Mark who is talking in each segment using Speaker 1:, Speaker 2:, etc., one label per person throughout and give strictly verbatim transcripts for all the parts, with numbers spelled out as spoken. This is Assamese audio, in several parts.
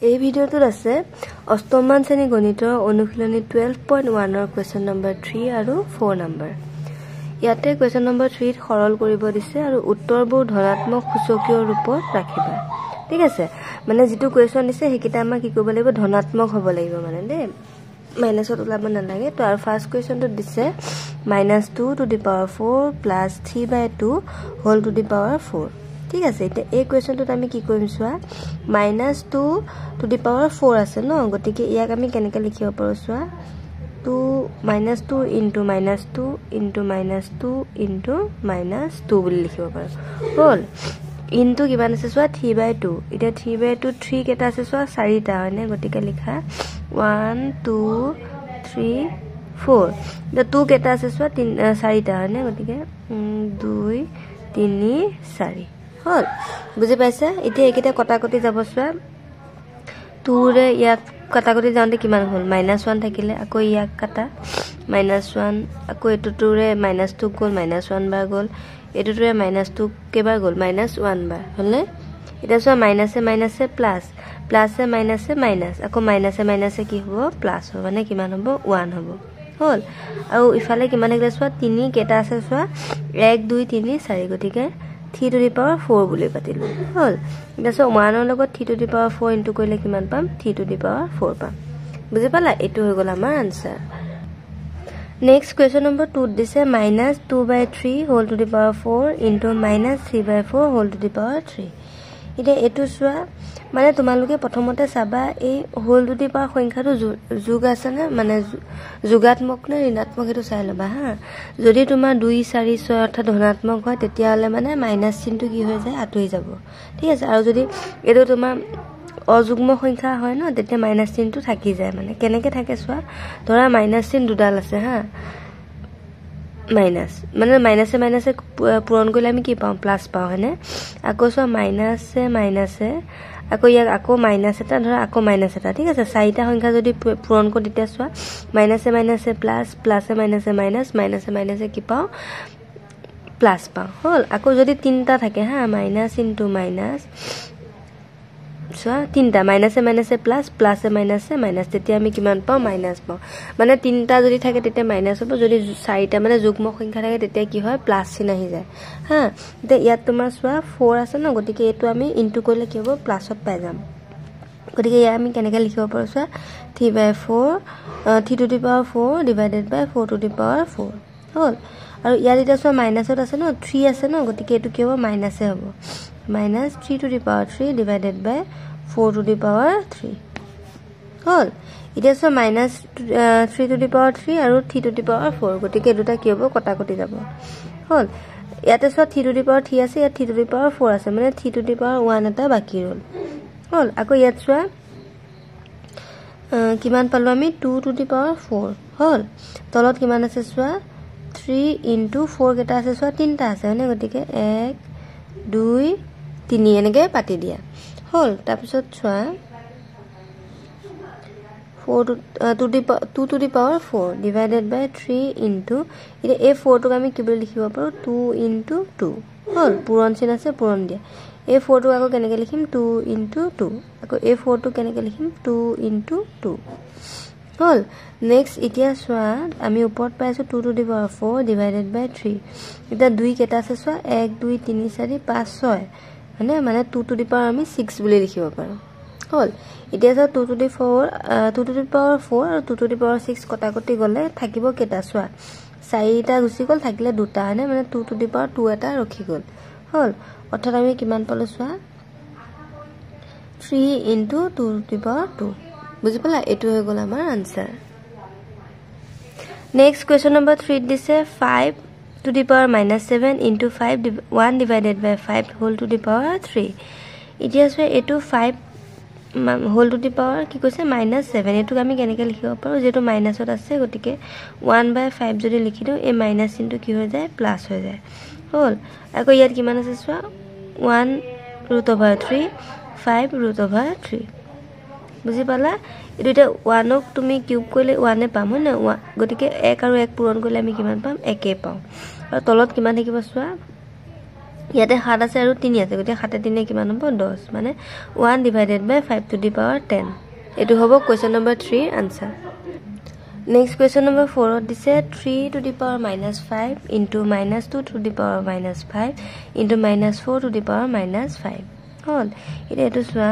Speaker 1: এই ভিডিওটোত আছে অষ্টমমান শ্ৰেণী গণিতৰ অনুশীলনী twelve point one ৰ কোৱেশ্চন নম্বৰ three আৰু four নম্বৰ। ইয়াতে কোৱেশ্চন নম্বৰ three ত সৰল কৰিব দিছে আৰু উত্তৰবোৰ ধনাত্মক সূচকীয় ৰূপত ৰাখিবা। ঠিক আছে, মানে যেটো কোৱেশ্চন দিছে হেকিটা আমাৰ কি কৰিব লাগিব, ধনাত্মক হ'ব লাগিব মানে দে, মাইনাসত ওলাব নালাগে। তো আৰু ফাৰ্স্ট কোৱেশ্চনটো দিছে minus two to the power four plus three by two whole to the power four। ঠিক আছে, এটা এই কোৱেশ্চনটোত আমি কি কৰিম চোৱা, minus two to the power four আছে ন, গতিকে ইয়াক আমি কেনেকৈ লিখিব পাৰো চোৱা, two minus two into minus two into minus two into minus two বুলি লিখিব পাৰো। হল ইনটু কিমান আছে চোৱা three by two। এটা three by two three কেটা আছে চোৱা চাৰিটা হয়নে, গতিকে লিখা one two three four। এটা two কেটা আছে চোৱা তিন চাৰিটা হয়নে, গতিকে দুই তিনি চাৰি। হল বুজি পাইছা। এতিয়া এইকেইটা কটাকটি যাব চোৱা, two ৰে ইয়াক কটাকটি যাওঁতে কিমান হ'ল, minus one থাকিলে, আকৌ ইয়াক কাটা minus one, আকৌ এইটো two ৰে minus two গ'ল, minus one বাৰ গ'ল, এইটো ৰে minus two কেবাৰ গ'ল, minus one বাৰ হ'লনে। এটা চোৱা মাইনাছে মাইনাছে প্লাছ, প্লাছে মাইনাছে মাইনাছ, আকৌ মাইনাছে মাইনাছে কি হ'ব প্লাছ হ'ব, মানে কিমান হ'ব one হ'ব। হল আৰু ইফালে কিমান থাকিলে চোৱা তিনি কেটা আছে চোৱা এক দুই তিনি চাৰি, গতিকে three to the power four বুলি পাতিলো। হল এটা চোৱা one ৰ লগত three to the power four into কৰিলে কিমান পাম, three to the power four পাম। বুজি পালা, এইটো হৈ গ'ল আমাৰ answer. Next question number two দিছে minus two by three whole to the power four into minus three by four whole to the power three। এতিয়া এইটো চোৱা, মানে তোমালোকে প্ৰথমতে চাবা এই হোল টু দি পাৱাৰ সংখ্যাটো যোগ আছে না, মানে যোগাত্মক নে ঋণাত্মক সেইটো চাই ল'বা হা। যদি তোমাৰ দুই চাৰি ছয় অৰ্থাৎ ধনাত্মক হয় তেতিয়াহ'লে মানে মাইনাছ চিনটো কি হৈ যায়, আঁতৰি যাব। ঠিক আছে, আৰু যদি এইটো তোমাৰ অযুগ্ম সংখ্যা হয় ন, তেতিয়া মাইনাছ চিনটো থাকি যায়। মানে কেনেকৈ থাকে চোৱা, ধৰা মাইনাছ চিন দুডাল আছে হা, মাইনাছ মানে মাইনাছে মাইনাছে পূৰণ কৰিলে আমি কি পাওঁ, প্লাছ পাওঁ হয়নে। আকৌ চোৱা মাইনাছে মাইনাছে, আকৌ ইয়াক আকৌ মাইনাছ এটা, ধৰা আকৌ মাইনাছ এটা। ঠিক আছে, চাৰিটা সংখ্যা যদি পূৰণ কৰোঁ তেতিয়া চোৱা মাইনাছে মাইনাছে প্লাছ, প্লাছে মাইনাছে মাইনাছ, মাইনাছে মাইনাছে কি পাওঁ, প্লাছ পাওঁ। হ'ল আকৌ যদি তিনিটা থাকে হা, মাইনাছ ইনটু মাইনাছ, চোৱা তিনিটা মাইনাছে মাইনাছে প্লাছ, প্লাছে মাইনাছে মাইনাছ, তেতিয়া আমি কিমান পাওঁ, মাইনাছ পাওঁ। মানে তিনিটা যদি থাকে তেতিয়া মাইনাছ হ'ব, যদি চাৰিটা মানে যুগ্ম সংখ্যা থাকে তেতিয়া কি হয়, প্লাছ চিন আহি যায় হা। এতিয়া ইয়াত তোমাৰ চোৱা ফ'ৰ আছে ন, গতিকে এইটো আমি ইনটু কৰিলে কি হ'ব, প্লাছত পাই যাম। গতিকে ইয়াত আমি কেনেকৈ লিখিব পাৰোঁ চোৱা, three by four three to the power four divided by four to the power four. হ'ল আৰু ইয়াত এতিয়া চোৱা মাইনাছত আছে ন, থ্ৰী আছে ন, গতিকে এইটো কি হ'ব, মাইনাছে হ'ব, minus three to the power three divided by four to the power three. হ'ল এতিয়া চোৱা minus three to the power three আৰু three to the power four, গতিকে এই দুটা কি হ'ব, কটাকটি যাব। হ'ল ইয়াতে চোৱা three to the power three আছে, ইয়াত three to the power four আছে, মানে three to the power one এটা বাকী ৰ'ল। হ'ল আকৌ ইয়াত চোৱা কিমান পালোঁ আমি, two to the power four. হ'ল তলত কিমান আছে চোৱা, থ্ৰী ইনটু ফ'ৰ কেইটা আছে চোৱা, তিনিটা আছে হয়নে, গতিকে এক দুই তিনি এনেকৈ পাতি দিয়া। হ'ল তাৰপিছত চোৱা four two to the two to the power four divided by three into, এতিয়া এই ফ'ৰটোক আমি কি বুলি লিখিব পাৰোঁ, টু ইনটু টু। হ'ল পূৰণ চিন আছে, পূৰণ দিয়া। এই ফ'ৰটোক আকৌ কেনেকৈ লিখিম, টু ইনটু টু, আকৌ এই ফ'ৰটোক কেনেকৈ লিখিম, টু ইনটু টু। হ'ল নেক্সট এতিয়া চোৱা আমি ওপৰত পাই আছোঁ two to the power four divided by three. এতিয়া দুই কেইটা আছে চোৱা, এক দুই তিনি চাৰি পাঁচ ছয় হয়নে, মানে টু টু দি পাৱাৰ আমি ছিক্স বুলি লিখিব পাৰোঁ। হ'ল এতিয়া চোৱা two to the four two to the power four আৰু two to the power six কটাকটি গ'লে থাকিব কেইটা চোৱা, চাৰিটা গুচি গ'ল, থাকিলে দুটা হয়নে, মানে two to the power two এটা ৰখি গ'ল। হ'ল অৰ্থাৎ আমি কিমান পালোঁ চোৱা, three into two to the power two. বুজি পালা, এইটো হৈ গ'ল আমাৰ আনচাৰ। নেক্সট কুৱেশ্যন নম্বৰ থ্ৰীত দিছে five to the power minus seven into five one divided by five whole to the power three. এতিয়া চোৱা এইটো five whole to the power কি কৈছে, মাইনাছ ছেভেন, এইটোক আমি কেনেকৈ লিখিব পাৰোঁ, যিহেতু মাইনাছত আছে গতিকে ওৱান বাই ফাইভ যদি লিখি দিওঁ, এই মাইনাছ চিনটো কি হৈ যায়, প্লাছ হৈ যায়। হ'ল আকৌ ইয়াত কিমান আছে চোৱা, one root over three, five root over three. বুজি পালা, এইটো এতিয়া ওৱানক তুমি কিউব কৰিলে ওৱানে পাম হয় নাই, ওৱান গতিকে এক আৰু এক পূৰণ কৰিলে আমি কিমান পাম, একে পাওঁ। আৰু তলত কিমান থাকিব চোৱা, ইয়াতে সাত আছে আৰু তিনি আছে গতিকে সাতে তিনি কিমান হ'ব দহ মানে one divided by five to the power ten এটো হ'ব question number three answer next question number four দিছে three to the power minus five into minus two to the power minus five into minus four to the power minus five হল এটা এটো সোয়া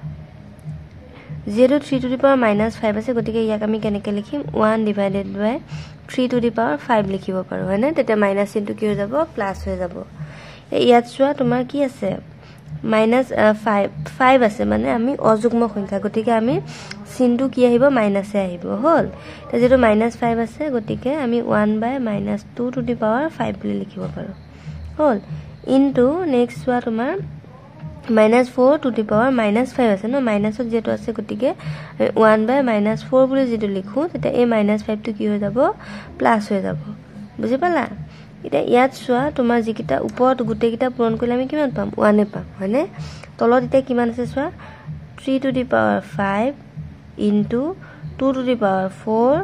Speaker 1: zero three to the power minus five আছে গতিকে ইয়াক আমি কেনেকে লিখিম one divided by three to the power five লিখিব পাৰো হয়নে তেতে মাইনাস ইনটু কি হৈ যাব প্লাস হৈ যাব ইয়াত সোয়া তোমাৰ কি আছে minus five five আছে মানে আমি অযুগ্ম সংখ্যা গতিকে আমি চিনটো কি আহিব মাইনাসে আহিব হল তে যেটো minus five আছে গতিকে আমি one by minus two to the power five বুলি লিখিব পাৰো হল ইনটু নেক্সট সোয়া তোমাৰ minus four to the power minus five আছে ন minus ত যেটো আছে গতিকে one by minus four বুলি যেটো লিখো তেতে এই minus five টো কি হৈ যাব প্লাস হৈ যাব বুজি পালা এটা ইয়াত সোয়া তোমাৰ যিকিটা ওপৰত গুটেকিটা পূৰণ কৰিলে আমি কিমান পাম one এ পাম হয়নে তলত এটা কিমান আছে সোয়া three to the power five into two to the power four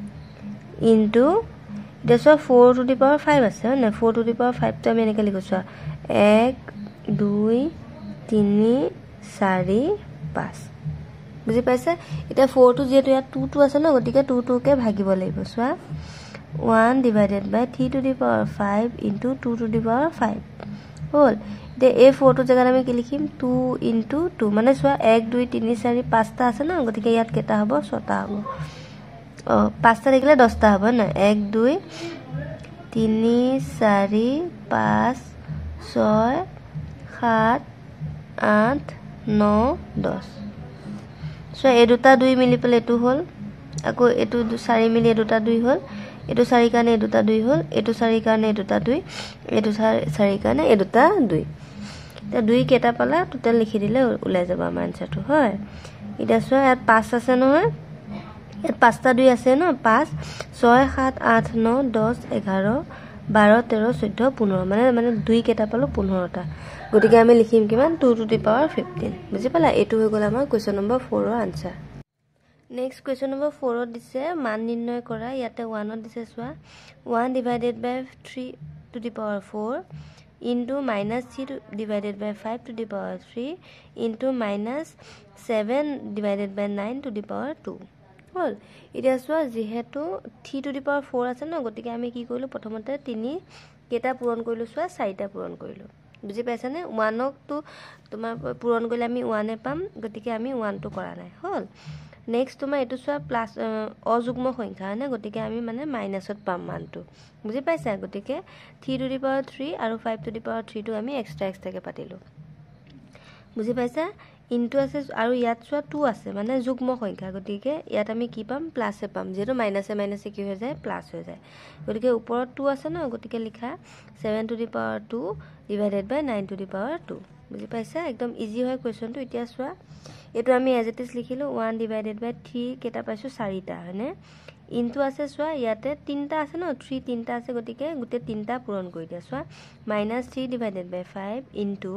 Speaker 1: into এটা সোয়া four to the power five আছে না four to the power five তো আমি এনেকে লিখো সোয়া one two তিনি চাৰি পাঁচ বুজি পাইছে এটা four to যেটো ইয়াত two two আছে ন গতিকে two two কে ভাগিব লাগিব সোয়া one divided by three to the power five into two to the power five hall De A four to জায়গাত আমি কি লিখিম two into two মানে সোয়া one two তিনি চাৰি পাঁচ টা আছে ন গতিকে ইয়াত কেটা হ'ব ছয় টা হ'ব অ পাঁচ টা থাকিলে দহ টা হ'ব না one two তিনি চাৰি পাঁচ ছয় সাত আঠ ন দহ সো এই দুটা দুই মিলি পেলে এটো হল আকৌ এটো চাৰি মিলি এ দুটা দুই হল এটো চাৰি কানে এ দুটা দুই হল এটো চাৰি কানে এ দুটা দুই এটো চাৰি কানে এ দুটা দুই তে দুই কেটা পালা টোটাল লিখি দিলে উলাই যাব আমাৰ আনসাৰটো হয় এটা সো ইয়াত পাঁচ আছে নহয় ইয়াত পাঁচটা দুই আছে ন পাঁচ ছয় সাত আঠ ন দহ এঘাৰ বাৰ তেৰ চৈধ্য পোন্ধৰ মানে মানে দুই কেটা পালো পোন্ধৰ টা গতিকে আমি লিখিম কিমান two to the power fifteen বুজি পালা এটো হৈ গল আমাৰ question number four ৰ answer next question number four ত দিছে মান নিৰ্ণয় কৰা ইয়াতে one ত দিছে সোয়া one divided by three to the power four into minus three divided by five to the power three into minus seven divided by nine to the power two হল এটা সোয়া যেহেতু three to the power four আছে ন গতিকে আমি কি কৰিলো প্ৰথমতে তিনি কেটা পূৰণ কৰিলো সোয়া চাৰিটা পূৰণ কৰিলো বুজি পাইছানে one ক তো তোমাৰ পূৰণ কৰিলে আমি one এ পাম গতিকে আমি one টো কৰা নাই হল নেক্সট তোমাৰ এটো সোয়া প্লাস অযুগ্ম সংখ্যা না গতিকে আমি মানে মাইনাসত পাম মানটো বুজি পাইছা গতিকে three to the power three আৰু five to the power three টো আমি এক্সট্ৰা এক্সট্ৰা কে পাতিলো বুজি পাইছা ইনটু আছে আৰু ইয়াত সোয়া two আছে মানে যুগ্ম সংখ্যা গতিকে ইয়াত আমি কি পাম প্লাসে পাম যেটো মাইনাসে মাইনাসে কি হৈ যায় প্লাস হৈ যায় গতিকে ওপৰত two আছে ন গতিকে লিখা seven to the power two divided by nine to the power two বুজি পাইছা একদম ইজি হয় কোৱেশ্চনটো এতিয়া সোয়া এটো আমি এজ ইট ইজ লিখিলো one divided by three কেটা পাইছো চাৰিটা হয়নে ইনটু আছে সোয়া ইয়াতে তিনটা আছে ন three তিনটা আছে গতিকে গুটে তিনটা পূৰণ কৰি দিয়া সোয়া minus three divided by five into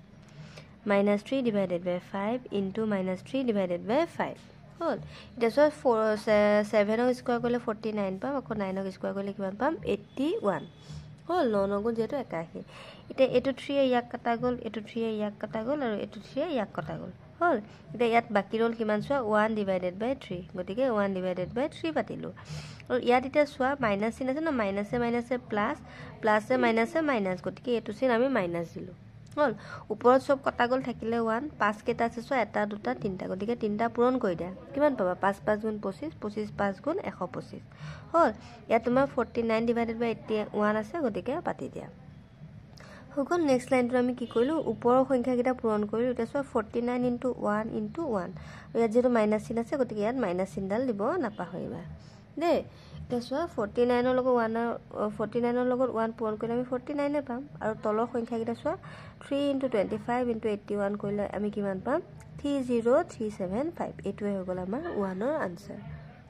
Speaker 1: minus three divided by five into minus three divided by five হল এটা সোয়া four seven ক স্কয়ার কৰিলে forty-nine পাম আকৌ nine ক স্কয়ার কৰিলে কিমান পাম eighty-one হল নন গুণ যেটো একাশী এটা এটো three ইয়াক কাটা গল এটো three ইয়াক কাটা গল আৰু এটো three ইয়াক কাটা গল হল এটা ইয়াত বাকি ৰল কিমান সোয়া one divided by three গতিকে one divided by three পাতিলো আৰু ইয়াত এটা সোয়া মাইনাস চিন আছে ন মাইনাসে মাইনাসে প্লাস প্লাসে মাইনাসে মাইনাস গতিকে এটো চিন আমি মাইনাস দিলো হল ওপৰত সব কটা গল থাকিলে one পাঁচ কেটা আছে সোয়া এটা দুটা তিনটা গতিকে তিনটা পূৰণ কৰি দিয়া কিমান পাবা পাঁচ পাঁচ গুণ পঁচিছ পঁচিছ পাঁচ গুণ এশ পঁচিছ হল ইয়াত তোমাৰ forty-nine divided by eighty-one আছে গতিকে পাতি দিয়া হগল নেক্সট লাইনটো আমি কি কৰিলো ওপৰৰ সংখ্যা কিটা পূৰণ কৰিলো এটা সোয়া forty-nine into one into one ইয়াত যেটো মাইনাস চিন আছে গতিকে ইয়াত মাইনাস চিনডাল দিব নাপাহৰিবা দে এটা সোয়া forty-nine ৰ লগত one forty-nine ৰ লগত one পূৰণ কৰিলে আমি forty-nine এ পাম আৰু তলৰ সংখ্যা কিটা সোয়া three into twenty-five into eighty-one কৰিলে আমি কিমান পাম three zero three seven five এটোৱে হৈ গল আমাৰ one ৰ answer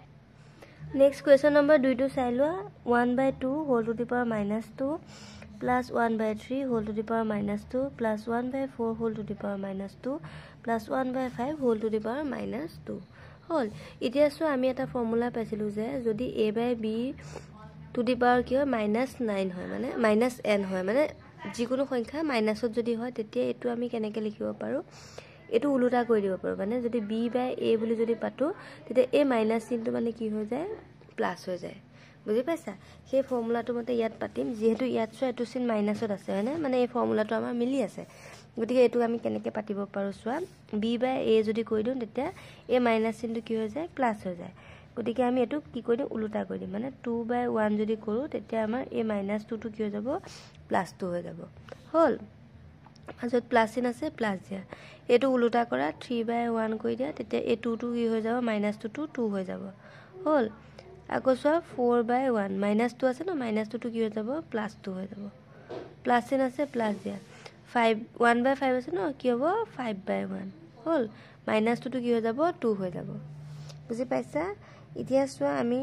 Speaker 1: next question number two টো চাই লোৱা one by two whole to the power minus two plus one by three whole to the power minus two plus one by four whole to the power minus two plus one by five whole to the power minus two হল এতিয়া সো আমি এটা ফৰ্মুলা পাইছিলো যে যদি a by b to the power কি হয় minus nine হয় মানে minus n হয় মানে যিকোনো সংখ্যা মাইনাছত যদি হয় তেতিয়া এইটো আমি কেনেকৈ লিখিব পাৰোঁ এইটো উলুটা কৰি দিব পাৰোঁ মানে যদি বি বাই এ বুলি যদি পাতোঁ তেতিয়া এই মাইনাছ চিনটো মানে কি হৈ যায় প্লাছ হৈ যায় বুজি পাইছা সেই ফৰ্মুলাটো মতে ইয়াত পাতিম যিহেতু ইয়াত চোৱা এইটো চিন মাইনাছত আছে হয়নে মানে এই ফৰ্মুলাটো আমাৰ মিলি আছে গতিকে এইটো আমি কেনেকৈ পাতিব পাৰোঁ চোৱা বি বাই এ যদি কৈ দিওঁ তেতিয়া এই মাইনাছ চিনটো কি হৈ যায় প্লাছ হৈ যায় গতিকে আমি এইটো কি কৰি দিম উলুটা কৰি দিম মানে টু বাই ওৱান যদি কৰোঁ তেতিয়া আমাৰ এই মাইনাছ টুটো কি হৈ যাব প্লাছ টু হৈ যাব হ'ল মাজত প্লাছ চিন আছে প্লাছ দিয়া এইটো উলুটা কৰা থ্ৰী বাই ওৱান কৰি দিয়া তেতিয়া এই টুটো কি হৈ যাব মাইনাছ টুটো টু হৈ যাব হ'ল আকৌ চোৱা four by one minus two আছে ন মাইনাছ টুটো কি হৈ যাব প্লাছ টু হৈ যাব প্লাছ চিন আছে প্লাছ দিয়া ফাইভ ওৱান বাই ফাইভ আছে ন কি হ'ব ফাইভ বাই ওৱান হ'ল মাইনাছ টুটো কি হৈ যাব টু হৈ যাব বুজি পাইছা এতিয়া চোৱা আমি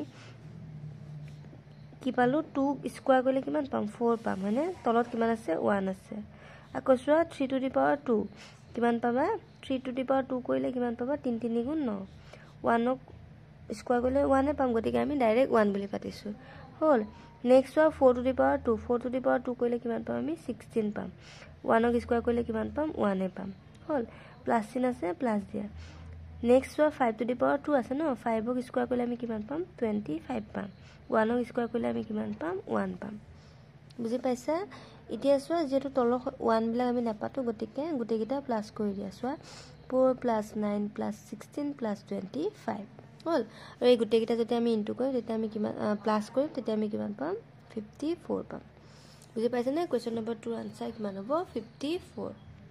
Speaker 1: কি পালোঁ টু স্কোৱাৰ কৰিলে কিমান পাম ফ'ৰ পাম হয়নে তলত কিমান আছে ওৱান আছে আকৌ চোৱা three to the power two কিমান পাবা three to the power two কৰিলে কিমান পাবা তিনি তিনি গুণ ন ওৱানক স্কোৱাৰ কৰিলে ওৱানে পাম গতিকে আমি ডাইৰেক্ট ওৱান বুলি পাতিছোঁ হ'ল নেক্সট চোৱা four to the power two four to the power two কৰিলে কিমান পাম আমি ছিক্সটিন পাম ওৱানক স্কোৱাৰ কৰিলে কিমান পাম ওৱানে পাম হ'ল প্লাছ চিন আছে প্লাছ দিয়া নেক্সট চোৱা five to the power two আছে ন ফাইভক স্কোৱাৰ কৰিলে আমি কিমান পাম টুৱেণ্টি ফাইভ পাম ওৱানক স্কোৱাৰ কৰিলে আমি কিমান পাম ওৱান পাম বুজি পাইছা এতিয়া চোৱা যিহেতু তলৰ ওৱানবিলাক আমি নাপাতো গতিকে গোটেইকেইটা প্লাছ কৰি দিয়া চোৱা four plus nine plus sixteen plus twenty five হ'ল আৰু এই গোটেইকেইটা যেতিয়া আমি ইনটু কৰিম তেতিয়া আমি কিমান প্লাছ কৰিম তেতিয়া আমি কিমান পাম ফিফটি ফ'ৰ পাম বুজি পাইছেনে কুৱেশ্যন নম্বৰ টুৰ আনচাৰ কিমান হ'ব fifty four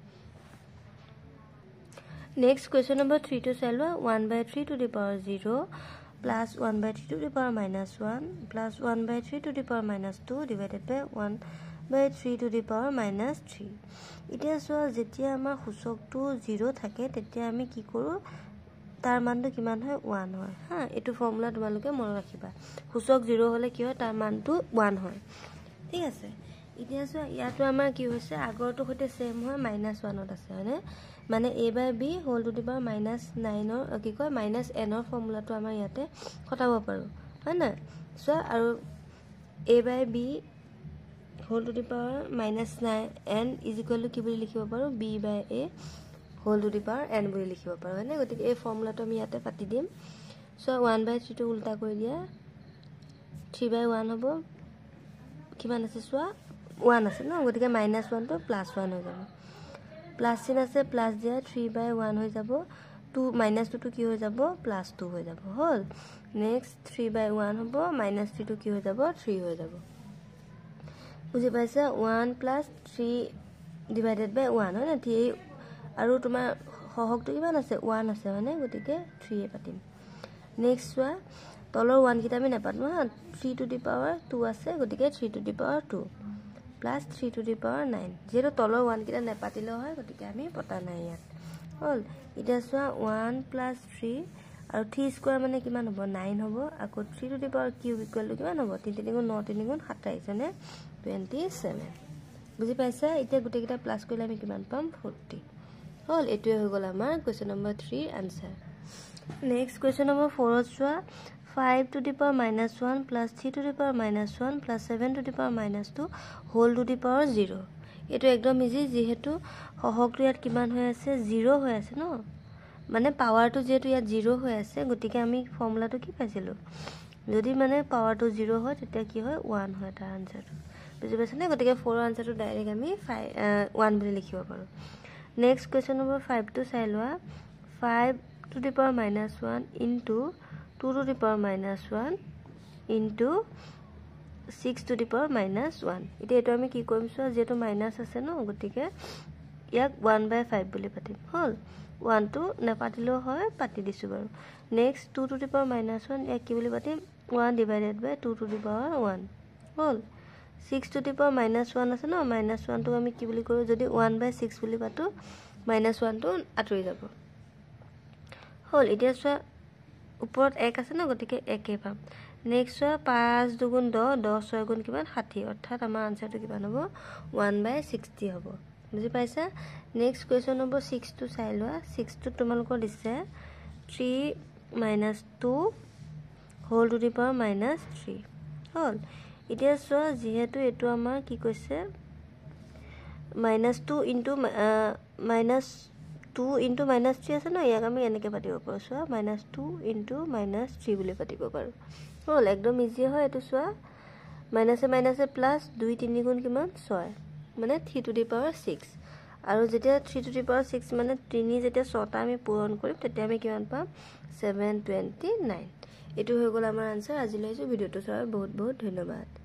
Speaker 1: next question number three two চাই লোৱা one by three to the power zero' plus one by three to the power minus one plus one by three to the power minus two divided by one by three to the power minus three এতিয়া চোৱা যেতিয়া আমাৰ সূচকটো জিৰ' থাকে তেতিয়া আমি কি কৰোঁ তাৰ মানটো কিমান হয় ওৱান হয় হা এইটো ফৰ্মুলা তোমালোকে মনত ৰাখিবা সূচক জিৰ' হ'লে কি হয় তাৰ মানটো ওৱান হয় ঠিক আছে এতিয়া চোৱা ইয়াতো আমাৰ কি হৈছে আগৰটোৰ সৈতে ছেম হয় মাইনাছ ওৱানত আছে হয়নে মানে A by B whole to the power minus নাইনৰ কি কয় মাইনাছ এনৰ ফৰ্মুলাটো আমাৰ ইয়াতে খটাব পাৰোঁ হয় নাই চোৱা আৰু A by B whole to the power minus nine N is equal to কি বুলি লিখিব পাৰোঁ B by A whole to the power N বুলি লিখিব পাৰোঁ হয়নে গতিকে এই ফৰ্মুলাটো আমি ইয়াতে পাতি দিম চোৱা ওৱান বাই থ্ৰীটো উল্টা কৰি দিয়া থ্ৰী বাই ওৱান হ'ব কিমান আছে চোৱা ওৱান আছে ন গতিকে মাইনাছ ওৱানটো প্লাছ ওৱান হৈ যাব প্লাছ চিন আছে প্লাছ দিয়া থ্ৰী বাই ওৱান হৈ যাব টু মাইনাছ টুটো কি হৈ যাব প্লাছ টু হৈ যাব হ'ল নেক্সট থ্ৰী বাই ওৱান হ'ব মাইনাছ থ্ৰীটো কি হৈ যাব থ্ৰী হৈ যাব বুজি পাইছা one plus three divided by one হয় ন থ্ৰী আৰু তোমাৰ সহগটো কিমান আছে ওৱান আছে হয়নে গতিকে থ্ৰীয়ে পাতিম নেক্সট চোৱা তলৰ ওৱানকেইটা আমি নাপাতোঁ হা three to the power two আছে গতিকে three to the power two plus three to the power nine যিহেতু তলৰ ওৱানকেইটা নেপাতিলেও হয় গতিকে আমি পতা নাই ইয়াত হ'ল এতিয়া চোৱা ওৱান প্লাছ থ্ৰী আৰু থ্ৰী স্কোৱাৰ মানে কিমান হ'ব নাইন হ'ব আকৌ three to the power cube equal to কিমান হ'ব তিনি তিনি গুণ ন তিনি গুণ সাতাইছ হয়নে টুৱেণ্টি ছেভেন বুজি পাইছা এতিয়া গোটেইকেইটা প্লাছ কৰিলে আমি কিমান পাম ফৰ্টি হ'ল এইটোৱে হৈ গ'ল আমাৰ কুৱেশ্যন নম্বৰ থ্ৰীৰ আনচাৰ নেক্সট কুৱেশ্যন নম্বৰ ফ'ৰত চোৱা five to the power minus one plus three to the power minus one plus seven to the power minus two whole to the power zero' এইটো একদম ইজি যিহেতু সহগটো ইয়াত কিমান হৈ আছে জিৰ' হৈ আছে ন মানে পাৱাৰটো যিহেতু ইয়াত জিৰ' হৈ আছে গতিকে আমি ফৰ্মুলাটো কি পাইছিলোঁ যদি মানে পাৱাৰটো জিৰ' হয় তেতিয়া কি হয় ওৱান হয় তাৰ আনচাৰটো বুজি পাইছেনে গতিকে ফ'ৰৰ আনচাৰটো ডাইৰেক্ট আমি ফাইভ ওৱান বুলি লিখিব পাৰোঁ নেক্সট কুৱেশ্যন নম্বৰ ফাইভটো চাই লোৱা five to the power minus one into two to the power minus one into six to the power minus one এতিয়া এইটো আমি কি কৰিম চোৱা যিহেতু মাইনাছ আছে ন গতিকে ইয়াক ওৱান বাই ফাইভ বুলি পাতিম হ'ল ওৱানটো নাপাতিলেও হয় পাতি দিছোঁ বাৰু next two to the power minus one ইয়াক কি বুলি পাতিম one divided by two to the power one হ'ল six to the power minus one আছে ন মাইনাছ ওৱানটোক আমি কি বুলি কৰোঁ যদি ওৱান বাই ছিক্স বুলি পাতোঁ মাইনাছ ওৱানটো আঁতৰি যাব হ'ল এতিয়া চোৱা ওপৰত এক আছে ন গতিকে একে পাম নেক্সট চোৱা পাঁচ দুগুণ দহ দহ ছয় গুণ কিমান ষাঠি অৰ্থাৎ আমাৰ আনচাৰটো কিমান হ'ব ওৱান বাই ছিক্সটি হ'ব বুজি পাইছা নেক্সট কুৱেশ্যন নম্বৰ ছিক্সটো চাই লোৱা ছিক্সটোত তোমালোকৰ দিছে three minus two whole to the power minus three হ'ল এতিয়া চোৱা যিহেতু এইটো আমাৰ কি কৈছে minus two into minus two into minus three আছে ন, ইয়াক আমি এনেকৈ পাতিব পাৰোঁ। চোৱা minus two into minus three বুলি পাতিব পাৰোঁ। হ'ল, একদম ইজি হয় এইটো। চোৱা মাইনাছে মাইনাছে প্লাছ দুই তিনি গুণ কিমান ছয়, মানে three to the power six. আৰু যেতিয়া three to the power six মানে তিনি যেতিয়া ছটা আমি পূৰণ কৰিম তেতিয়া আমি কিমান পাম, ছেভেন টুৱেণ্টি নাইন। এইটো হৈ গ'ল আমাৰ আনচাৰ। আজিলৈ ভিডিঅ'টো চোৱাৰ বহুত বহুত ধন্যবাদ।